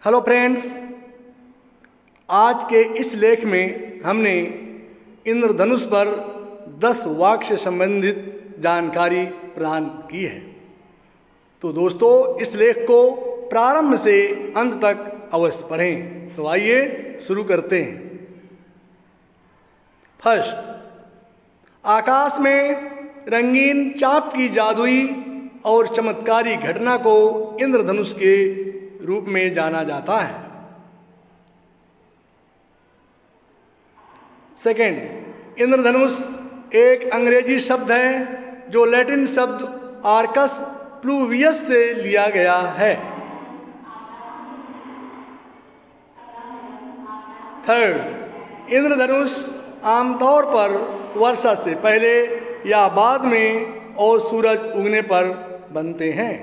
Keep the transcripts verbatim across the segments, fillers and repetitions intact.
Hello friends, आज के इस लेख में हमने इंद्रधनुष पर दस वाक्य से संबंधित जानकारी प्रदान की है। तो दोस्तों, इस लेख को प्रारंभ से अंत तक अवश्य पढ़ें। तो आइए शुरू करते हैं। फर्स्ट, आकाश में रंगीन चाप की जादुई और चमत्कारी घटना को इंद्रधनुष के रूप में जाना जाता है। सेकेंड, इंद्रधनुष एक अंग्रेजी शब्द है जो लैटिन शब्द आर्कस प्लूवियस से लिया गया है। थर्ड, इंद्रधनुष आमतौर पर वर्षा से पहले या बाद में और सूरज उगने पर बनते हैं।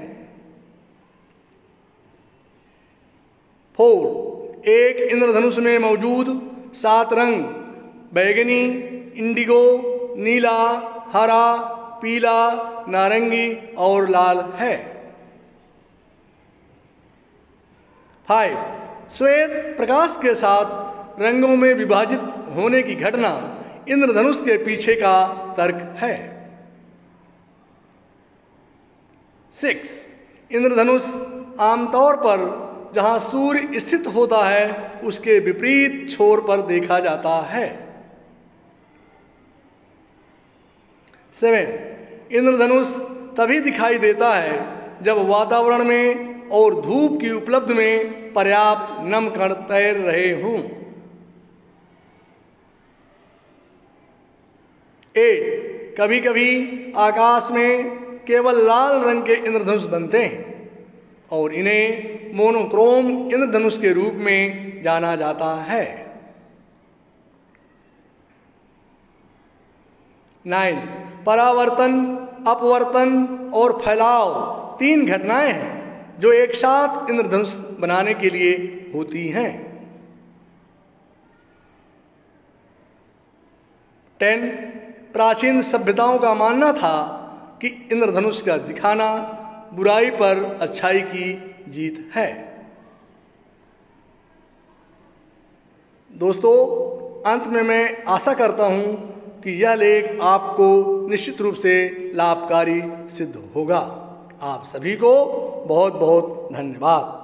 फोर, एक इंद्रधनुष में मौजूद सात रंग बैगनी, इंडिगो, नीला, हरा, पीला, नारंगी और लाल है। फाइव, श्वेत प्रकाश के साथ रंगों में विभाजित होने की घटना इंद्रधनुष के पीछे का तर्क है। सिक्स, इंद्रधनुष आमतौर पर जहां सूर्य स्थित होता है उसके विपरीत छोर पर देखा जाता है। सेवन, इंद्रधनुष तभी दिखाई देता है जब वातावरण में और धूप की उपलब्ध में पर्याप्त नम कण तैर रहे हों। एट, कभी कभी आकाश में केवल लाल रंग के इंद्रधनुष बनते हैं और इन्हें मोनोक्रोम इंद्रधनुष के रूप में जाना जाता है। नाइन, परावर्तन, अपवर्तन और फैलाव तीन घटनाएं हैं जो एक साथ इंद्रधनुष बनाने के लिए होती हैं। टेन, प्राचीन सभ्यताओं का मानना था कि इंद्रधनुष का दिखाना बुराई पर अच्छाई की जीत है। दोस्तों, अंत में मैं आशा करता हूं कि यह लेख आपको निश्चित रूप से लाभकारी सिद्ध होगा। आप सभी को बहुत बहुत धन्यवाद।